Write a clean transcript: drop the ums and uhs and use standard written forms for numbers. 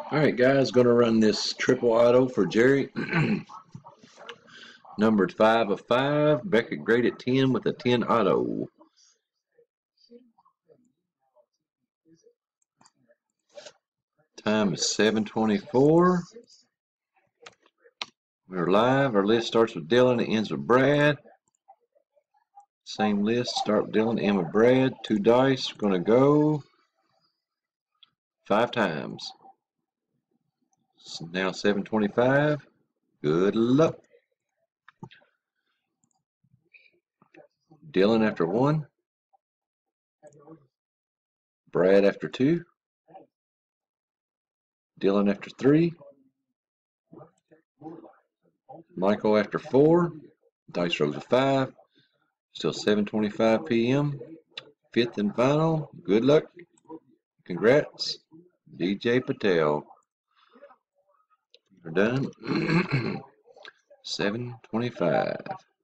Alright guys, gonna run this triple auto for Jerry. Numbered 5 of 5. Beckett grade at 10 with a 10 auto. Time is 7:24. We're live. Our list starts with Dylan, it ends with Brad. Same list, start with Dylan, end with Brad. 2 dice, gonna go 5 times. It's now 7:25. Good luck. Dylan after 1. Brad after 2. Dylan after 3. Michael after 4. Dice rolls a 5. Still 7:25 p.m. 5th and final. Good luck. Congrats. DJ Patel. We're done. 7:25.